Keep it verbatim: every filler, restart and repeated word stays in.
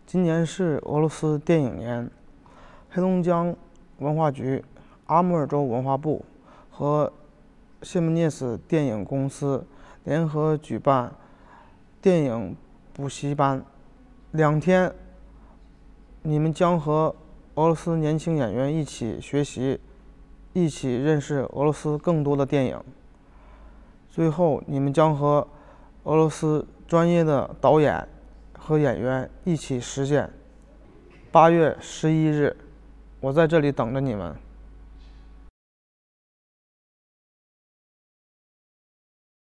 今年是俄罗斯电影年，黑龙江文化局、阿穆尔州文化部和谢姆涅斯电影公司联合举办电影补习班，两天，你们将和俄罗斯年轻演员一起学习，一起认识俄罗斯更多的电影。最后，你们将和俄罗斯专业的导演和演员一起实践。八月十一日，我在这里等着你们。